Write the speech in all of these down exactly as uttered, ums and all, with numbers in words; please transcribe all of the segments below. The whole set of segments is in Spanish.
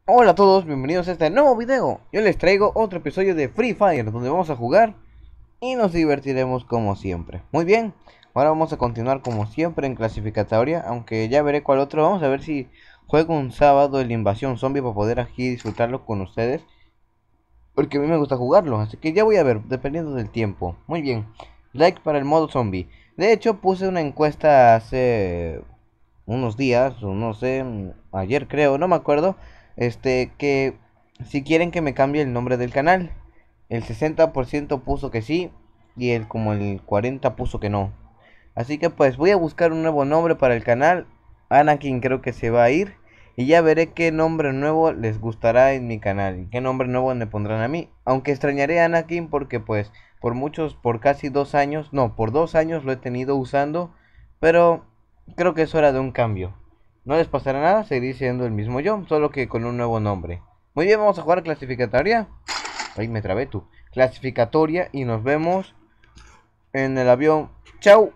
Hola a todos, bienvenidos a este nuevo video. Yo les traigo otro episodio de Free Fire donde vamos a jugar y nos divertiremos como siempre. Muy bien, ahora vamos a continuar como siempre en clasificatoria, aunque ya veré cuál otro. Vamos a ver si juego un sábado el Invasión Zombie para poder aquí disfrutarlo con ustedes, porque a mí me gusta jugarlo, así que ya voy a ver, dependiendo del tiempo. Muy bien, like para el modo zombie. De hecho puse una encuesta hace unos días, o no sé, ayer creo, no me acuerdo, este, que si quieren que me cambie el nombre del canal. El sesenta por ciento puso que sí y el como el cuarenta por ciento puso que no. Así que pues voy a buscar un nuevo nombre para el canal. Anakin creo que se va a ir y ya veré qué nombre nuevo les gustará en mi canal y qué nombre nuevo me pondrán a mí. Aunque extrañaré a Anakin porque pues por muchos, por casi dos años, no, por dos años lo he tenido usando, pero creo que es hora de un cambio. No les pasará nada, seguiré siendo el mismo yo, solo que con un nuevo nombre. Muy bien, vamos a jugar clasificatoria. Ay, me trabé tú. Clasificatoria y nos vemos en el avión. Chau.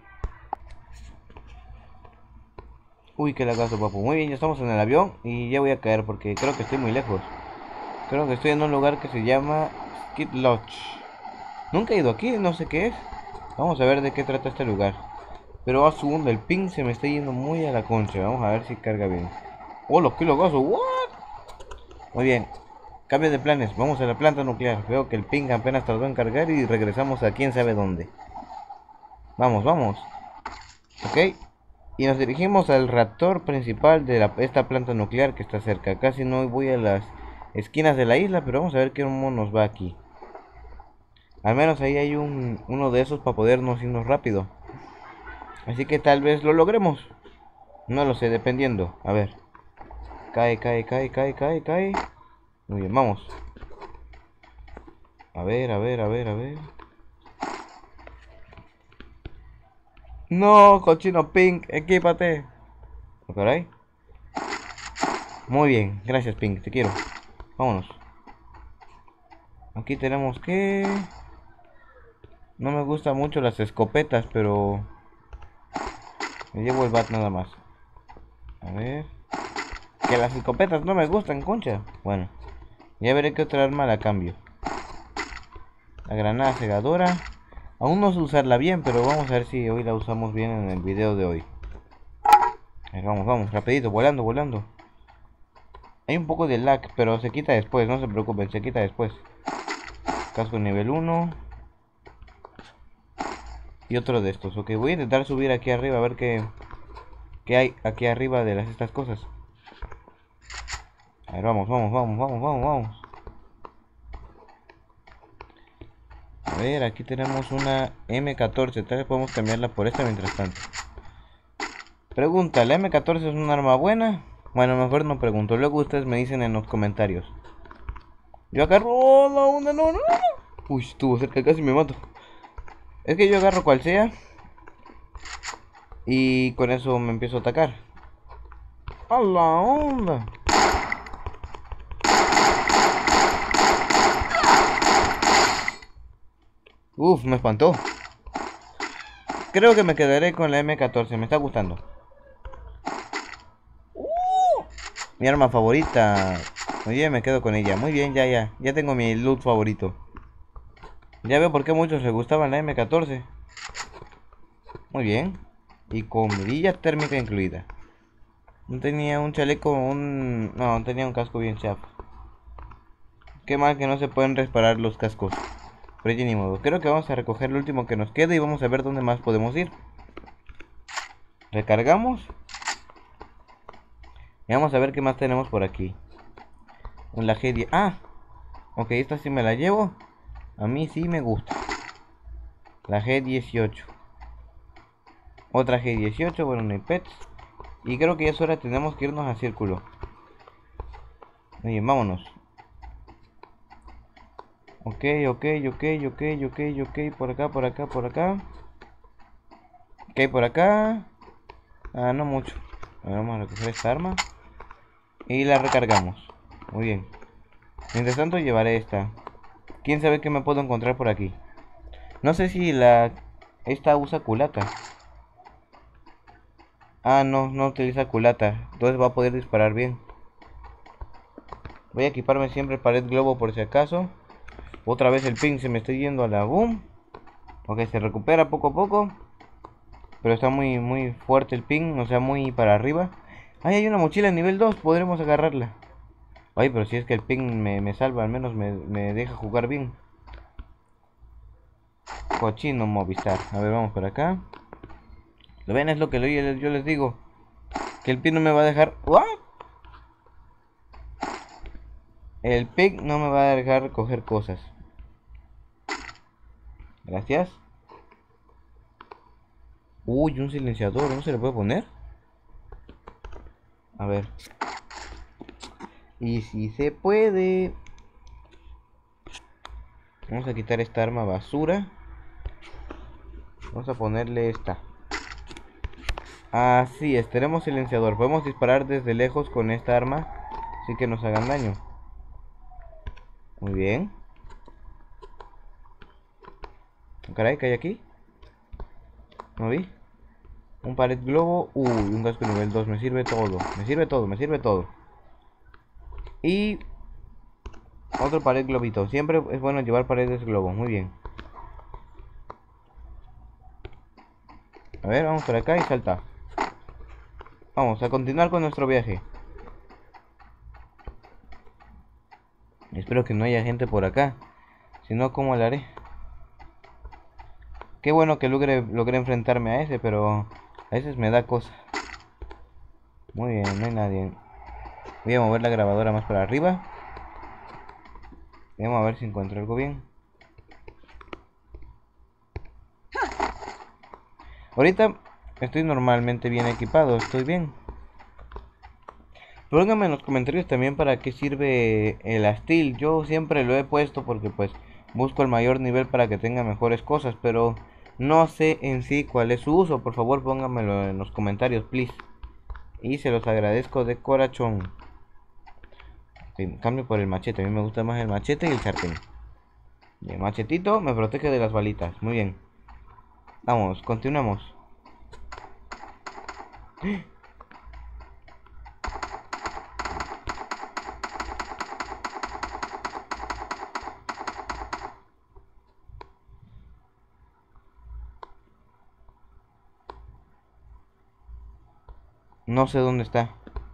Uy, qué lagazo, papu. Muy bien, ya estamos en el avión y ya voy a caer porque creo que estoy muy lejos. Creo que estoy en un lugar que se llama Skid Lodge. Nunca he ido aquí, no sé qué es. Vamos a ver de qué trata este lugar. Pero a su el ping se me está yendo muy a la concha. Vamos a ver si carga bien. ¡Hola, qué lagazo! ¿What? Muy bien. Cambio de planes. Vamos a la planta nuclear. Veo que el ping apenas tardó en cargar y regresamos a quién sabe dónde. Vamos, vamos. Ok. Y nos dirigimos al reactor principal de la, esta planta nuclear que está cerca. Casi no voy a las esquinas de la isla, pero vamos a ver qué humo nos va aquí. Al menos ahí hay un, uno de esos para podernos irnos rápido. Así que tal vez lo logremos. No lo sé, dependiendo. A ver. Cae, cae, cae, cae, cae, cae. Muy bien, vamos. A ver, a ver, a ver, a ver. No, cochino pink, equípate. ¿Por ahí? Muy bien, gracias Pink, te quiero. Vámonos. Aquí tenemos que... No me gustan mucho las escopetas, pero... Me llevo el bat nada más. A ver... Que las escopetas no me gustan, concha. Bueno, ya veré qué otra arma la cambio. La granada cegadora. Aún no sé usarla bien, pero vamos a ver si hoy la usamos bien en el video de hoy. A ver, vamos, vamos, rapidito, volando, volando. Hay un poco de lag, pero se quita después, no se preocupen, se quita después. Casco nivel uno. Y otro de estos, ok, voy a intentar subir aquí arriba a ver qué, qué hay aquí arriba de las, estas cosas. A ver, vamos, vamos, vamos, vamos, vamos, vamos. A ver, aquí tenemos una eme catorce, tal vez podemos cambiarla por esta mientras tanto. Pregunta, ¿la eme catorce es un arma buena? Bueno, mejor no pregunto, luego ustedes me dicen en los comentarios. Yo agarro... ¡Oh, la onda, no, no, no! Uy, estuvo cerca, casi me mato. Es que yo agarro cual sea y con eso me empiezo a atacar. ¡A la onda! Uf, me espantó. Creo que me quedaré con la eme catorce, me está gustando. Uh, mi arma favorita. Muy bien, me quedo con ella. Muy bien, ya, ya. Ya tengo mi loot favorito. Ya veo por qué a muchos les gustaba la eme catorce. Muy bien. Y con mirilla térmica incluida. No tenía un chaleco, un... No, no tenía un casco bien chafa. Qué mal que no se pueden reparar los cascos. Pero ya ni modo. Creo que vamos a recoger lo último que nos queda y vamos a ver dónde más podemos ir. Recargamos. Y vamos a ver qué más tenemos por aquí. La ge diez. Ah, ok, esta sí me la llevo. A mí sí me gusta. La ge dieciocho. Otra ge dieciocho, bueno, no hay pets. Y creo que ya es hora, tenemos que irnos a círculo. Muy bien, vámonos. Ok, ok, ok, ok, ok, ok. Por acá, por acá, por acá. Ok, por acá. Ah, no mucho. A ver, vamos a recoger esta arma. Y la recargamos. Muy bien. Mientras tanto llevaré esta. Quién sabe qué me puedo encontrar por aquí. No sé si la... Esta usa culata. Ah, no, no utiliza culata. Entonces va a poder disparar bien. Voy a equiparme siempre el pared globo por si acaso. Otra vez el ping se me está yendo a la boom. Ok, se recupera poco a poco. Pero está muy muy fuerte el ping, o sea, muy para arriba. Ahí hay una mochila en nivel dos, podremos agarrarla. Ay, pero si es que el ping me, me salva, al menos me, me deja jugar bien. Cochino Movistar. A ver, vamos por acá. ¿Lo ven? Es lo que yo, yo les digo. Que el ping no me va a dejar... ¿What? El ping no me va a dejar coger cosas. Gracias. Uy, un silenciador, ¿no se le puede poner? A ver. Y si se puede. Vamos a quitar esta arma basura. Vamos a ponerle esta. Así es, tenemos silenciador. Podemos disparar desde lejos con esta arma sin que nos hagan daño. Muy bien. Caray, ¿qué hay aquí? ¿No vi? Un pared globo. Uy, un casco nivel dos. Me sirve todo. Me sirve todo, me sirve todo. Y otro pared globito. Siempre es bueno llevar paredes globo. Muy bien. A ver, vamos por acá y salta. Vamos a continuar con nuestro viaje. Espero que no haya gente por acá. Si no, ¿cómo lo haré? Qué bueno que logré, logré enfrentarme a ese, pero a veces me da cosa. Muy bien, no hay nadie. Voy a mover la grabadora más para arriba. Vamos a ver si encuentro algo bien. Ahorita estoy normalmente bien equipado, estoy bien. Pónganme en los comentarios también para qué sirve el Astil. Yo siempre lo he puesto porque pues busco el mayor nivel para que tenga mejores cosas, pero no sé en sí cuál es su uso. Por favor pónganmelo en los comentarios, please. Y se los agradezco de corazón. Okay, cambio por el machete, a mí me gusta más el machete y el sartén. Y el machetito me protege de las balitas, muy bien. Vamos, continuamos. No sé dónde está.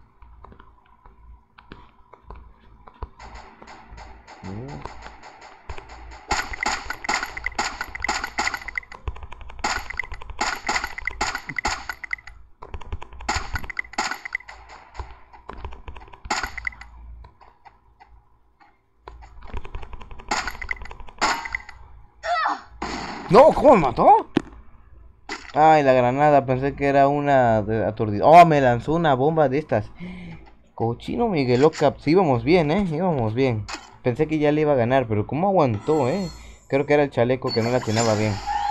No, ¿cómo me mató? Ay, la granada, pensé que era una aturdida. Oh, me lanzó una bomba de estas. Cochino Miguel Cap. Sí, íbamos bien, eh, íbamos bien. Pensé que ya le iba a ganar, pero ¿cómo aguantó, eh? Creo que era el chaleco que no la atinaba bien.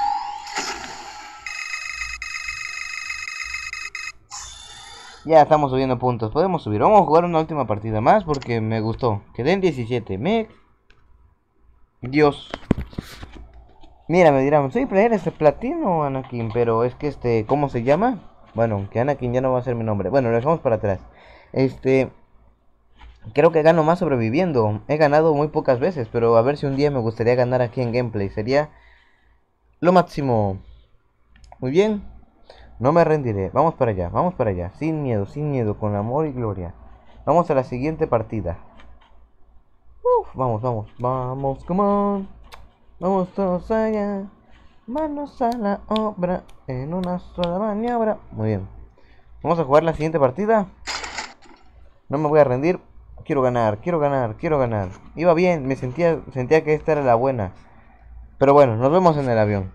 Ya estamos subiendo puntos, podemos subir. Vamos a jugar una última partida más porque me gustó. Quedé en diecisiete, me... Dios. Mira, me dirán, soy player este platino, Anakin, pero es que este, ¿cómo se llama? Bueno, que Anakin ya no va a ser mi nombre. Bueno, lo dejamos para atrás. Este, creo que gano más sobreviviendo. He ganado muy pocas veces, pero a ver si un día me gustaría ganar aquí en gameplay. Sería lo máximo. Muy bien, no me rendiré. Vamos para allá, vamos para allá. Sin miedo, sin miedo, con amor y gloria. Vamos a la siguiente partida. Uf, vamos, vamos, vamos, come on. Vamos todos allá, manos a la obra, en una sola maniobra. Muy bien, vamos a jugar la siguiente partida. No me voy a rendir. Quiero ganar, quiero ganar, quiero ganar. Iba bien, me sentía, sentía que esta era la buena. Pero bueno, nos vemos en el avión.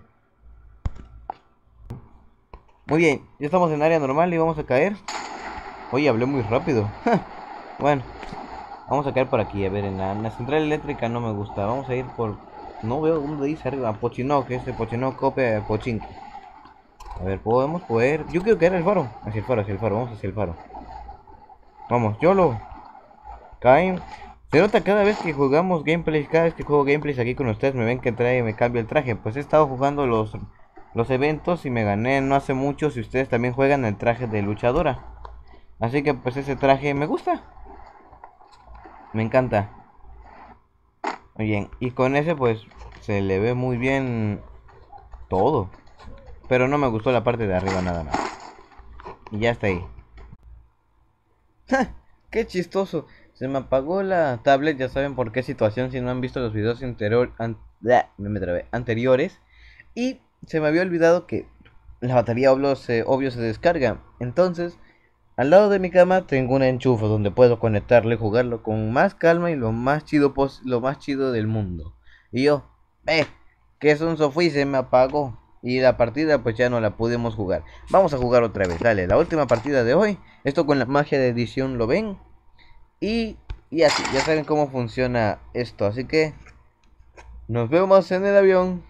Muy bien, ya estamos en área normal y vamos a caer. Oye, hablé muy rápido. Bueno, vamos a caer por aquí. A ver, en la, en la central eléctrica no me gusta. Vamos a ir por... No veo dónde dice arriba, Pochino, que ese Pochino copia Pochinki. A ver, podemos poder. Yo quiero caer el faro. Hacia el faro, hacia el faro, vamos hacia el faro. Vamos, YOLO. Caen. Se nota cada vez que jugamos gameplays, cada vez que juego gameplays aquí con ustedes, me ven que trae, me cambio el traje. Pues he estado jugando los, los eventos y me gané no hace mucho. Si ustedes también juegan el traje de luchadora. Así que pues ese traje me gusta. Me encanta. Muy bien. Y con ese pues se le ve muy bien todo. Pero no me gustó la parte de arriba nada más. Y ya está ahí. Qué chistoso. Se me apagó la tablet, ya saben por qué situación si no han visto los videos anterior, an me, me trabé, anteriores. Y se me había olvidado que la batería obvio se, obvio se descarga. Entonces, al lado de mi cama tengo un enchufe donde puedo conectarlo y jugarlo con más calma y lo más chido pos lo más chido del mundo. Y yo, eh, que es un sofá y se me apagó. Y la partida pues ya no la pudimos jugar. Vamos a jugar otra vez, dale, la última partida de hoy. Esto con la magia de edición lo ven. Y, y así, ya saben cómo funciona esto. Así que nos vemos en el avión.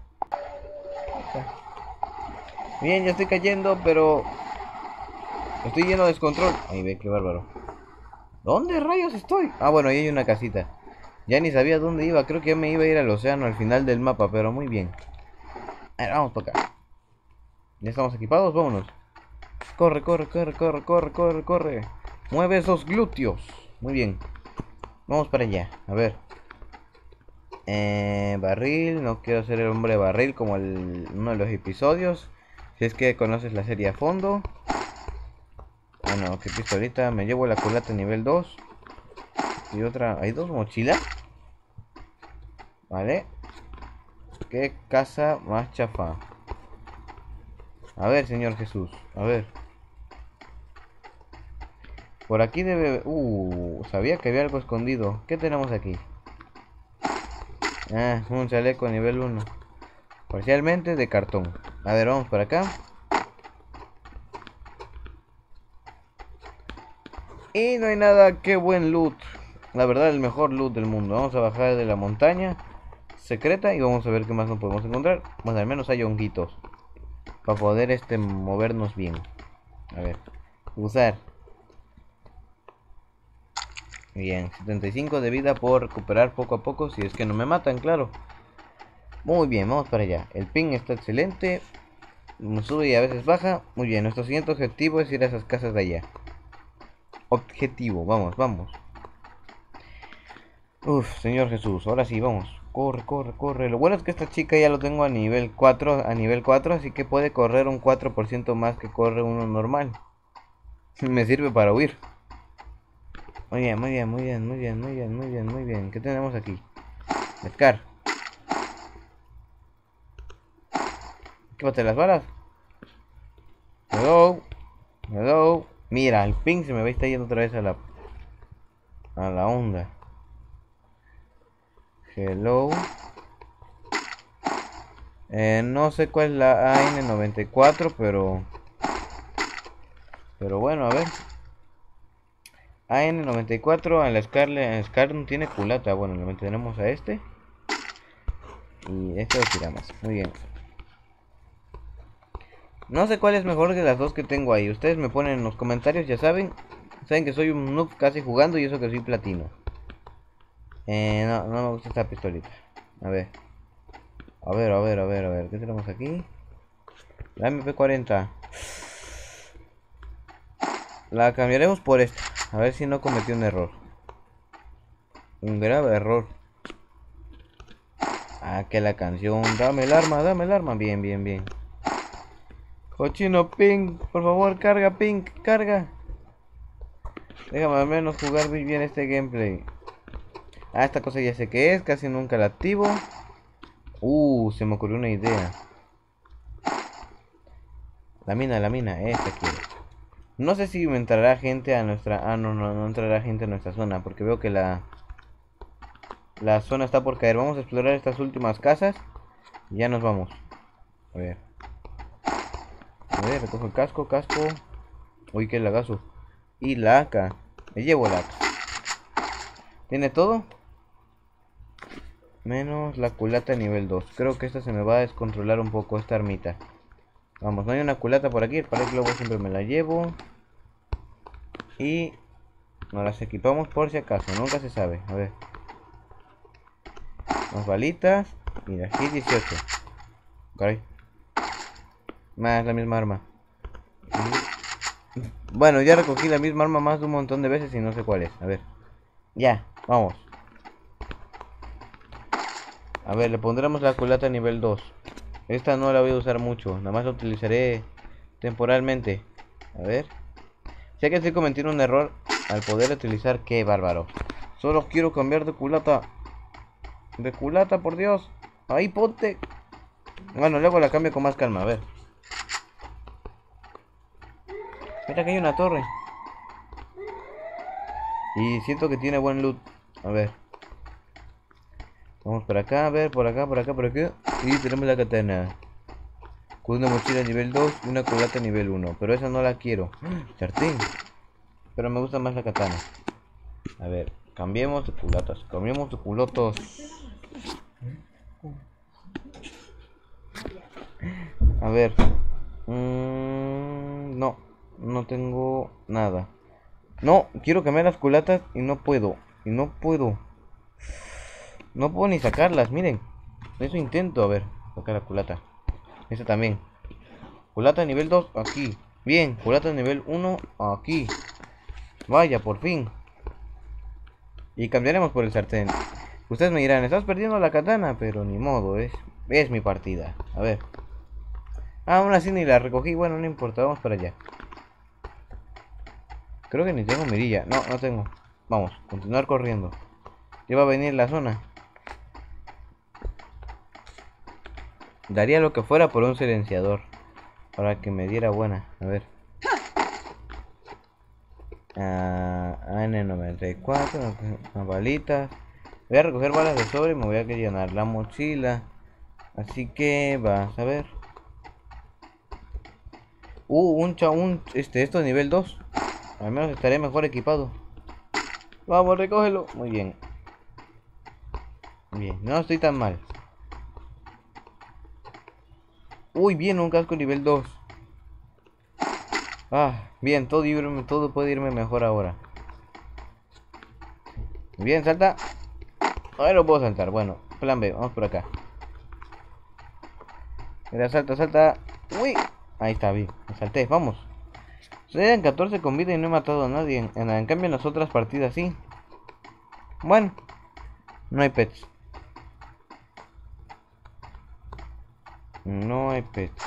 Bien, ya estoy cayendo, pero estoy lleno de descontrol. Ahí ve, qué bárbaro. ¿Dónde rayos estoy? Ah, bueno, ahí hay una casita. Ya ni sabía dónde iba. Creo que ya me iba a ir al océano al final del mapa, pero muy bien. A ver, vamos para acá. Ya estamos equipados, vámonos. Corre, corre, corre, corre, corre, corre, corre. Mueve esos glúteos. Muy bien. Vamos para allá. A ver. Eh, barril. No quiero ser el hombre barril como el, uno de los episodios. Si es que conoces la serie a fondo. Bueno, qué pistolita. Me llevo la culata nivel dos. Y otra. ¿Hay dos mochilas? Vale. Qué casa más chafa. A ver, Señor Jesús. A ver. Por aquí debe... Uh, sabía que había algo escondido. ¿Qué tenemos aquí? Ah, un chaleco nivel uno. Parcialmente de cartón. A ver, vamos para acá. Y no hay nada. Qué buen loot. La verdad, el mejor loot del mundo. Vamos a bajar de la montaña secreta y vamos a ver qué más nos podemos encontrar. Bueno, al menos hay honguitos. Para poder este movernos bien. A ver. Usar. Bien, setenta y cinco de vida por recuperar poco a poco. Si es que no me matan, claro. Muy bien, vamos para allá. El ping está excelente. Sube y a veces baja. Muy bien, nuestro siguiente objetivo es ir a esas casas de allá. Objetivo, vamos, vamos. Uf, Señor Jesús, ahora sí, vamos. Corre, corre, corre. Lo bueno es que esta chica ya lo tengo a nivel cuatro, a nivel cuatro, así que puede correr un cuatro por ciento más que corre uno normal. Me sirve para huir. Muy bien, muy bien, muy bien, muy bien, muy bien, muy bien, muy bien. ¿Qué tenemos aquí? Pescar. Quítate las balas. Hello. Hello. Mira, el ping se me va a estar yendo otra vez a la... A la onda. Hello. Eh, no sé cuál es la A N noventa y cuatro, pero... Pero bueno, a ver. A N noventa y cuatro, a la Scar, Scar no tiene culata. Bueno, le mantenemos a este. Y este lo tiramos. Muy bien. No sé cuál es mejor de las dos que tengo ahí. Ustedes me ponen en los comentarios, ya saben. Saben que soy un noob casi jugando y eso que soy platino. Eh, no, no me gusta esta pistolita. A ver. A ver, a ver, a ver, a ver. ¿Qué tenemos aquí? La M P cuarenta. La cambiaremos por esta. A ver si no cometí un error. Un grave error. Ah, que la canción. Dame el arma, dame el arma. Bien, bien, bien. Cochino Pink, por favor, carga Pink, carga. Déjame al menos jugar muy bien este gameplay. Ah, esta cosa ya sé que es, casi nunca la activo. Uh, se me ocurrió una idea. La mina, la mina, esta quiero. No sé si me entrará gente a nuestra... Ah, no, no, no entrará gente a nuestra zona, porque veo que la... La zona está por caer. Vamos a explorar estas últimas casas y ya nos vamos. A ver. A ver, recojo el casco, casco. Uy, qué lagazo. Y la A K. Me llevo la A K. ¿Tiene todo? Menos la culata nivel dos. Creo que esta se me va a descontrolar un poco, esta armita. Vamos, no hay una culata por aquí. El pared globo siempre me la llevo. Y nos las equipamos por si acaso. Nunca se sabe. A ver. Más balitas. Mira, aquí dieciocho. Caray. Más la misma arma. Y... Bueno, ya recogí la misma arma más de un montón de veces y no sé cuál es. A ver. Ya, vamos. A ver, le pondremos la culata nivel dos. Esta no la voy a usar mucho, nada más la utilizaré temporalmente. A ver. Sé que estoy cometiendo un error al poder utilizar. Qué bárbaro. Solo quiero cambiar de culata. De culata, por Dios. Ahí ponte. Bueno, luego la cambio con más calma, a ver. Mira que hay una torre. Y siento que tiene buen loot. A ver. Vamos por acá, a ver, por acá, por acá, por acá. Y tenemos la katana. Con una mochila nivel dos y una culata nivel uno. Pero esa no la quiero. Sartén. Pero me gusta más la katana. A ver, cambiemos de culatas. Cambiemos de culotos. A ver. Mmm, no, no tengo nada. No, quiero cambiar las culatas y no puedo. Y no puedo. No puedo ni sacarlas, miren. Eso intento, a ver. Sacar la culata. Esta también. Culata nivel dos, aquí. Bien, culata nivel uno, aquí. Vaya, por fin. Y cambiaremos por el sartén. Ustedes me dirán, estás perdiendo la katana, pero ni modo, es, es mi partida. A ver. Ah, aún así ni la recogí, bueno, no importa, vamos para allá. Creo que ni tengo mirilla, no, no tengo. Vamos, continuar corriendo. Ya va a venir la zona. Daría lo que fuera por un silenciador. Para que me diera buena, a ver. Ah, N noventa y cuatro, balitas. Voy a recoger balas de sobre y me voy a llenar la mochila. Así que vas a ver. Uh, un chaún, este, esto es nivel dos. Al menos estaré mejor equipado. Vamos, recógelo. Muy bien. Bien, no estoy tan mal. Uy, bien, un casco nivel dos. Ah, bien, todo, irme, todo puede irme mejor ahora. Bien, salta. Ahora lo puedo saltar. Bueno, plan B, vamos por acá. Mira, salta, salta. Uy, ahí está, bien. Me salté, vamos. Eran catorce con vida y no he matado a nadie. En, en cambio, en las otras partidas sí. Bueno, no hay pets. No hay pets.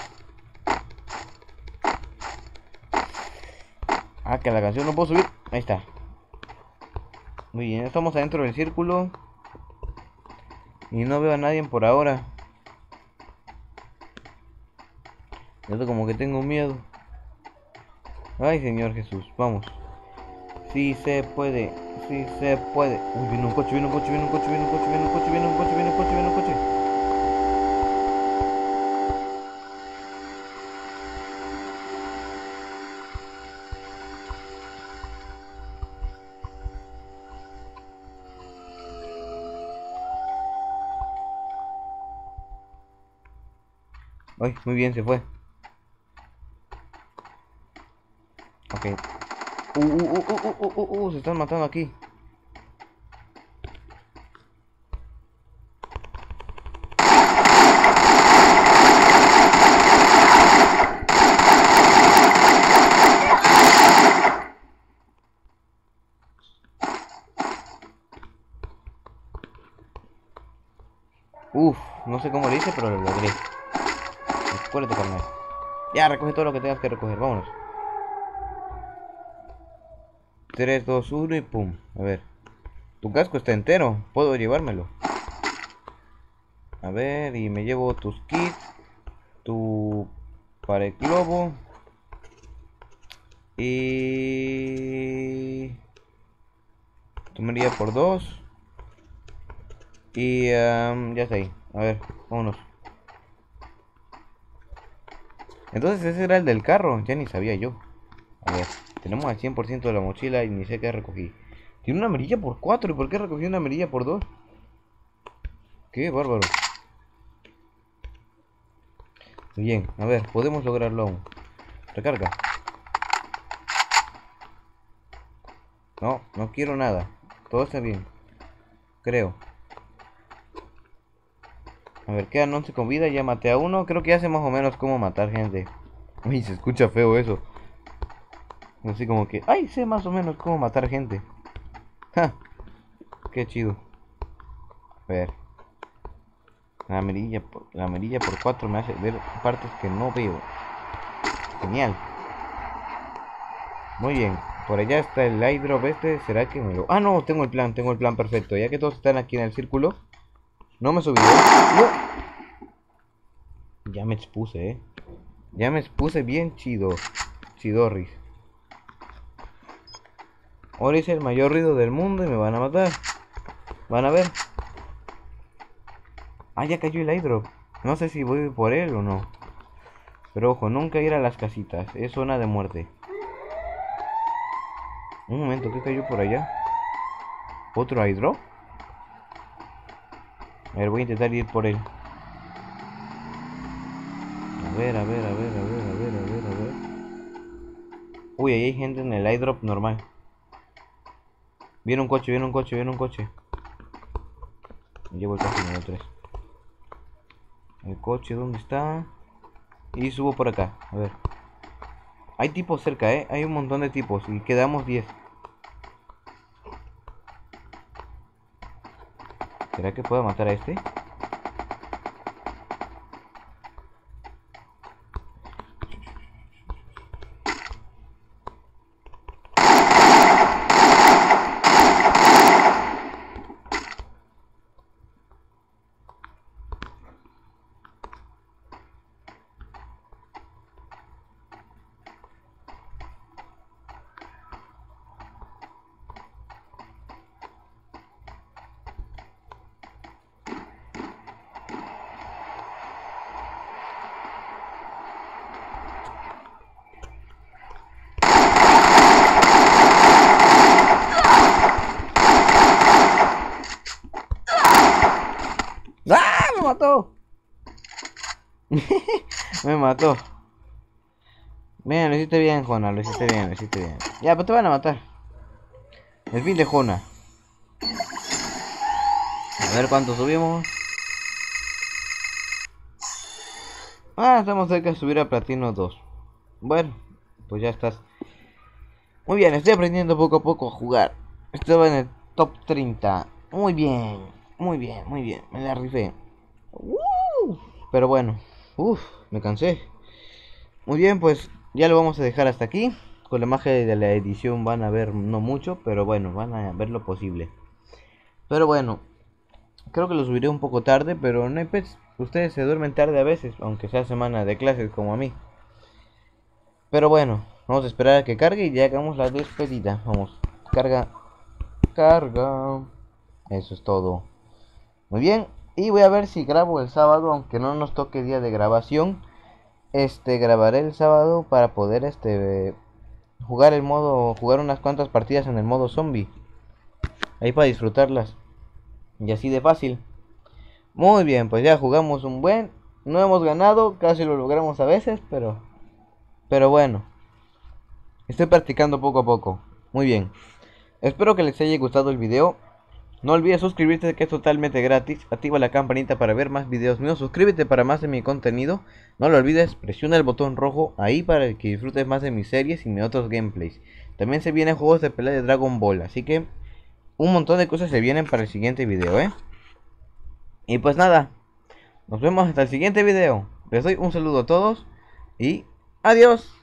Ah, que la canción no puedo subir. Ahí está. Muy bien, estamos adentro del círculo. Y no veo a nadie por ahora. Yo como que tengo miedo. Ay, Señor Jesús, vamos. Sí se puede, sí se puede. Uy, viene un coche, viene un coche, viene un coche, viene un coche, viene un coche, viene un coche, viene un coche, viene un coche. Ay, muy bien, se fue. Ok. Uh, uh, uh, uh, uh, uh, uh, uh, se están matando aquí. Uf, no sé cómo lo hice, pero lo logré. Acuérdate, carnal. Ya, recoge todo lo que tengas que recoger, vámonos. tres, dos, uno y pum. A ver. Tu casco está entero, puedo llevármelo. A ver, y me llevo tus kits. Tu pared globo. Y... tu mirilla por dos. Y um, ya está ahí. A ver, vámonos. Entonces ese era el del carro, ya ni sabía yo. A ver, tenemos al cien por ciento de la mochila y ni sé qué recogí. Tiene una mirilla por cuatro, ¿y por qué recogí una mirilla por dos? Qué bárbaro. Bien, a ver, podemos lograrlo aún. Recarga. No, no quiero nada. Todo está bien. Creo. A ver, quedan once con vida, ya maté a uno. Creo que ya sé más o menos cómo matar gente. Uy, se escucha feo eso. Así como que, ay, sé más o menos cómo matar gente. Ja. qué chido. A ver. La amarilla, por- la amarilla por cuatro me hace ver partes que no veo. Genial. Muy bien. Por allá está el airdrop este. ¿Será que me lo...? Ah, no, tengo el plan, tengo el plan perfecto. Ya que todos están aquí en el círculo. No me subiré. ¡No! Ya me expuse, eh. Ya me expuse bien chido. Chidorris. Ahora hice el mayor ruido del mundo y me van a matar. Van a ver. Ah, ya cayó el airdrop. No sé si voy por él o no. Pero ojo, nunca ir a las casitas. Es zona de muerte. Un momento, ¿qué cayó por allá? ¿Otro airdrop? A ver, voy a intentar ir por él. A ver, a ver, a ver, a ver, a ver, a ver, a ver. Uy, ahí hay gente en el airdrop normal. Viene un coche, viene un coche, viene un coche. Llevo el coche número tres. El coche, ¿dónde está? Y subo por acá, a ver. Hay tipos cerca, eh. Hay un montón de tipos y quedamos diez. ¿Será que puedo matar a este? ¡Ah! ¡Me mató! Me mató. Bien, lo hiciste bien, Jona. Lo hiciste bien, lo hiciste bien. Ya, pero te van a matar. El fin de Jona. A ver cuánto subimos. Ah, estamos cerca de subir a Platino dos. Bueno, pues ya estás. Muy bien, estoy aprendiendo poco a poco a jugar. Estaba en el top treinta. Muy bien, muy bien, muy bien. Me la rifé. Uh, pero bueno, uff, me cansé. Muy bien, pues ya lo vamos a dejar hasta aquí. Con la magia de la edición van a ver no mucho, pero bueno, van a ver lo posible. Pero bueno, creo que lo subiré un poco tarde, pero no hay pez. Ustedes se duermen tarde a veces, aunque sea semana de clases como a mí. Pero bueno, vamos a esperar a que cargue y ya hagamos la despedida. Vamos, carga, carga. Eso es todo. Muy bien, y voy a ver si grabo el sábado, aunque no nos toque día de grabación. Este, grabaré el sábado para poder, este, jugar el modo, jugar unas cuantas partidas en el modo zombie. Ahí para disfrutarlas. Y así de fácil. Muy bien, pues ya jugamos un buen. No hemos ganado, casi lo logramos a veces, pero... Pero bueno. Estoy practicando poco a poco. Muy bien. Espero que les haya gustado el video. No olvides suscribirte, que es totalmente gratis. Activa la campanita para ver más videos míos. Suscríbete para más de mi contenido. No lo olvides, presiona el botón rojo ahí para que disfrutes más de mis series y mis otros gameplays. También se vienen juegos de pelea de Dragon Ball, así que un montón de cosas se vienen para el siguiente video, ¿eh? Y pues nada, nos vemos hasta el siguiente video. Les doy un saludo a todos y adiós.